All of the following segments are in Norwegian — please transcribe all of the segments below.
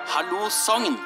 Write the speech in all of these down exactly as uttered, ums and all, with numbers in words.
Hallo Sogn!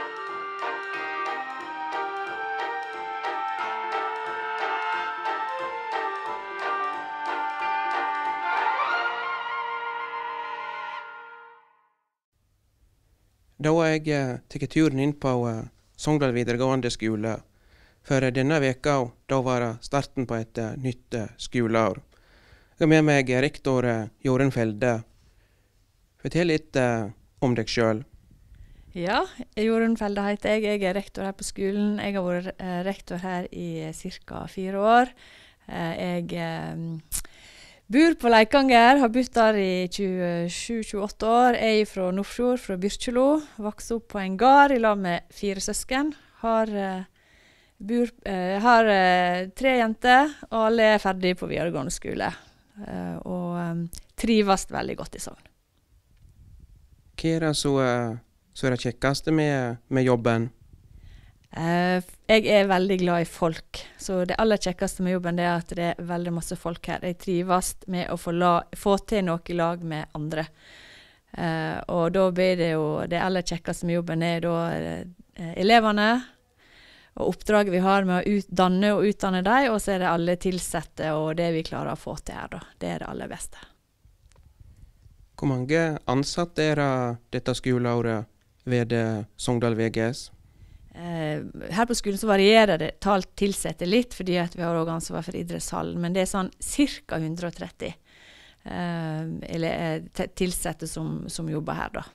Da har jeg eh, tatt turen inn på eh, Sogndal videregående skole. For eh, denne veka da var det starten på et eh, nytt eh, skoleår. Jeg har med meg rektor eh, Jorunn Felde. Fortell litt eh, om deg selv. Ja, Jorunn Felde heter jeg. Jeg er rektor her på skolen. Jeg har vært eh, rektor her i cirka fire år. Eh, jeg eh, bor på Leikanger, har bodd der i tjuesju til tjueåtte år. Jeg er fra Nordfjord, fra Byrkjelo. Vokste opp på en gard i lag med fire søsken. Har, eh, bor, eh, har eh, tre jenter, og alle er ferdige på videregående skole. Eh, og eh, trives veldig godt i Sogn. Hva er det så, eh, så er det kjekkeste med, med jobben? Uh, jeg er veldig glad i folk, så det aller kjekkeste med jobben det er at det er veldig masse folk her. Jeg trives med å få, la, få til noe i lag med andre. Uh, og da blir det jo, det aller kjekkeste med jobben er da uh, elevene, og oppdraget vi har med å utdanne og utdanne dem, og så er det alle tilsette og det vi klarer å få til her da. Det er det aller beste. Hvor mange ansatte er det dette skoleåret ved eh, Sogndal V G S? Uh, her på skolen så varierer det tall tilsette litt, fordi at vi har også ansvar for idrettshallen, men det er sånn cirka hundre og tretti uh, eller, uh, tilsette som, som jobber her da.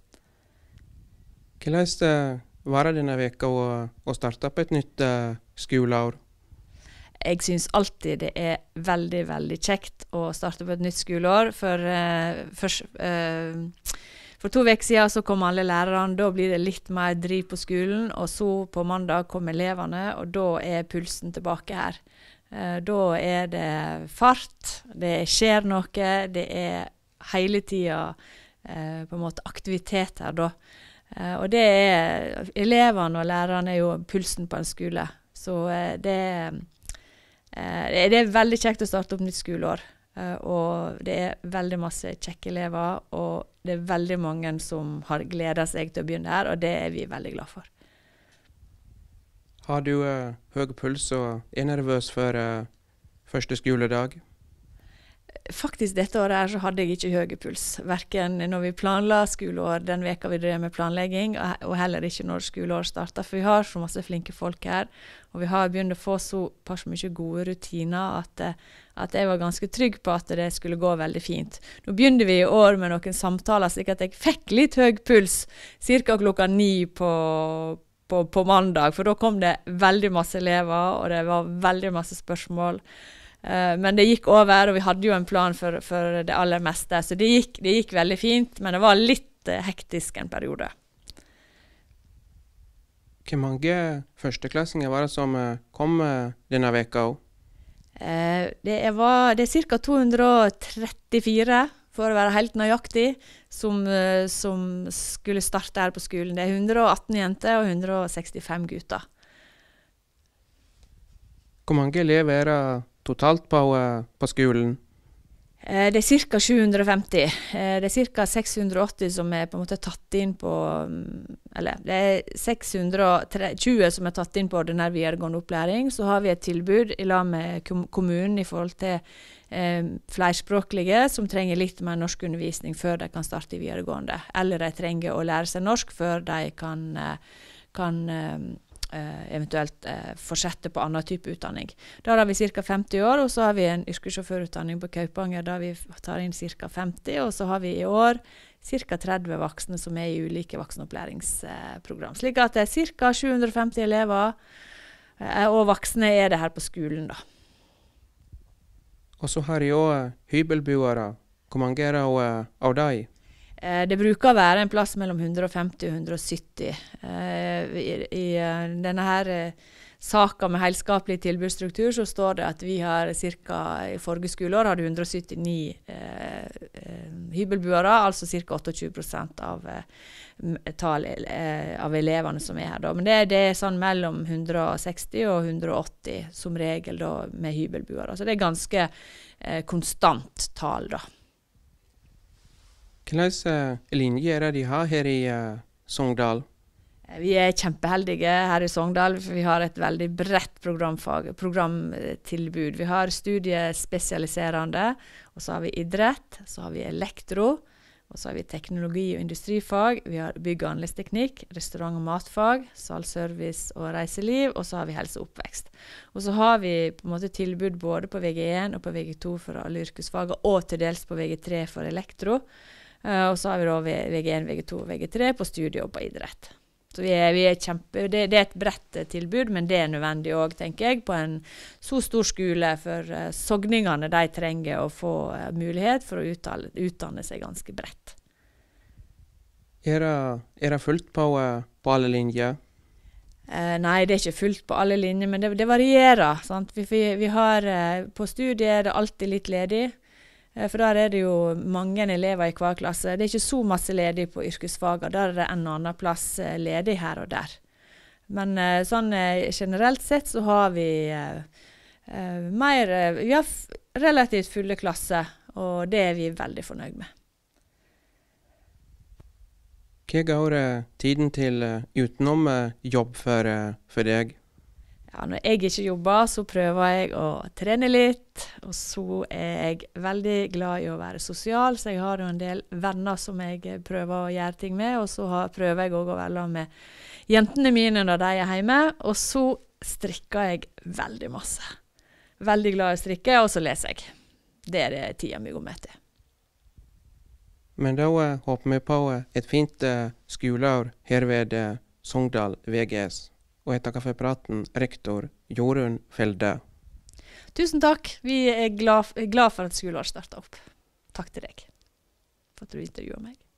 Hvordan uh, var det denne veka å, å starte på et nytt uh, skoleår? Jeg synes alltid det er veldig, veldig kjekt å starte på et nytt skoleår, for uh, først uh, For to veker siden så kom alle lærerne, da blir det litt mer driv på skolen, og så på mandag kom elevene, og da er pulsen tilbake her. Eh, da er det fart, det skjer noe, det er hele tiden eh, på en måte aktivitet her da. Eh, og det er, elevene og lærerne er jo pulsen på en skole, så eh, det, eh, det er veldig kjekt å starte opp nytt skoleår. Uh, og det er veldig masse kjekke elever, og det er veldig mange som har gledet seg til å begynne her, og det er vi veldig glad for. Har du uh, høy puls og er nervøs for uh, første skoledag? Faktisk dette året her så hadde jeg ikke høy puls, hverken når vi planla skoleår den veka vi drev med planlegging, og heller ikke når skoleår startet, for vi har så masse flinke folk her, og vi har begynt å få så pass mye gode rutiner at, at jeg var ganske trygg på at det skulle gå veldig fint. Nå begynte vi i år med noen samtaler, slik at jeg fikk litt høy puls, cirka klokka ni på, på, på mandag, for da kom det veldig masse elever, og det var veldig masse spørsmål. Uh, men det gikk over, og vi hadde jo en plan for, for det aller meste, så det gikk, det gikk veldig fint, men det var litt uh, hektisk en periode. Hvor mange førsteklassinger var det som uh, kom uh, denne veka også? Uh, det, er, var, det er cirka to hundre og trettifire, for å være helt nøyaktig, som, uh, som skulle starte her på skolen. Det er hundre og atten jenter og hundre og sekstifem gutter. Hvor mange elever er det totalt på, uh, på skolen? Eh, det er cirka sju hundre og femti. Eh, det er cirka seks hundre og åtti som er på en måte tatt inn på, eller det er seks hundre og tjue som er tatt inn på den her videregående opplæring. Så har vi et tilbud i lag med kom kommunen i forhold til eh, flerspråklige som trenger litt mer norskundervisning før de kan starte i videregående. Eller de trenger å lære seg norsk før de kan, eh, kan eh, Uh, eventuelt uh, fortsette på annen type utdanning. Da har vi cirka femti år, og så har vi en yrkessjåførutdanning på Kaupanger, da vi tar inn cirka femti, og så har vi i år cirka tretti voksne som er i ulike voksenopplæringsprogram. Uh, slik at det er cirka sju hundre og femti elever, uh, og voksne er det her på skolen da. Og så har jeg også uh, hybelboere. Hvor mange er det uh, av dem? Det bruker å være en plass mellom hundre og femti og hundre og sytti. Eh, I i uh, denne her uh, saken med helskapelig tilbudsstruktur så står det at vi har cirka, i forrige skoleår hadde hundre og syttini eh, eh, hybelboere, altså cirka tjueåtte prosent av, eh, tal, eh, av elevene som er her. Da. Men det, det er sånn mellom hundre og seksti og hundre og åtti som regel da, med hybelboere. Så det er ganske eh, konstant tal da. Hvilke linjer er det de har her i uh, Sogndal? Vi er kjempeheldige her i Sogndal, for vi har et veldig bredt programfag, programtilbud. Vi har studiespesialiserende, og så har vi idrett, så har vi elektro, og så har vi teknologi- og industrifag, vi har bygg- og anleggsteknikk, restaurant- og matfag, salgsservice og reiseliv, og så har vi helse og oppvekst. Og så har vi på en måte tilbud både på V G én og på V G to for alle yrkesfag, og til dels på V G tre for elektro. Uh, og så har vi da V G én, V G to og V G tre på studie og på idrett. Så vi er, vi er kjempe, det, det er et bredt tilbud, men det er nødvendig også, tenker jeg, på en så stor skole, for uh, sogningene de trenger å få uh, mulighet for å uttale, utdanne seg ganske bredt. Er det, er det fullt på, uh, på alle linjer? Uh, nei, det er ikke fullt på alle linjer, men det, det varierer. Sant? Vi, vi, vi har, uh, på studiet er det alltid litt ledig. For der er det jo mange elever i hver klasse. Det er ikke så masse ledig på yrkesfaget. Der er det en og annen plass ledig her og der. Men sånn generelt sett så har vi uh, mer, vi har f relativt fulle klasser, og det er vi veldig fornøyd med. Hva går tiden til utenom jobb for, for deg? Ja, når jeg ikke jobber, så prøver jeg å trene litt, og så er jeg veldig glad i å være sosial, så jeg har jo en del venner som jeg prøver å gjøre ting med, og så har, prøver jeg også å være med jentene mine når de er hjemme, og så strikker jeg veldig masse. Veldig glad i å strikke, og så leser jeg. Det er det tida mi går med til. Men da uh, håper vi på uh, et fint uh, skoleår her ved uh, Sogndal V G S. Og jeg takker for praten, rektor Jorunn Felde. Tusen takk. Vi er glad, glad for at skolen har startet opp. Takk til deg for at du intervjuer meg.